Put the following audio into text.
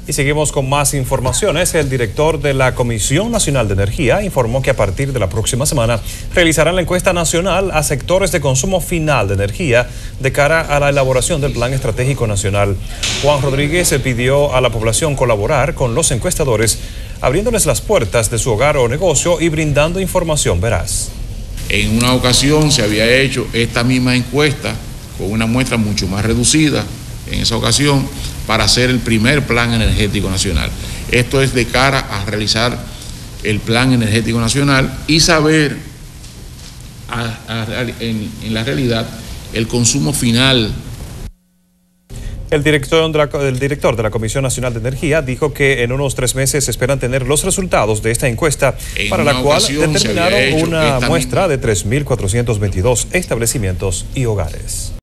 Y seguimos con más informaciones. El director de la Comisión Nacional de Energía informó que a partir de la próxima semana realizarán la encuesta nacional a sectores de consumo final de energía de cara a la elaboración del Plan Estratégico Nacional. Juan Rodríguez pidió a la población colaborar con los encuestadores, abriéndoles las puertas de su hogar o negocio y brindando información veraz. En una ocasión se había hecho esta misma encuesta con una muestra mucho más reducida en esa ocasión para hacer el primer plan energético nacional. Esto es de cara a realizar el plan energético nacional y saber en la realidad el consumo final. El director de la Comisión Nacional de Energía dijo que en unos 3 meses esperan tener los resultados de esta encuesta, para la cual determinaron una muestra de 3.422 establecimientos y hogares.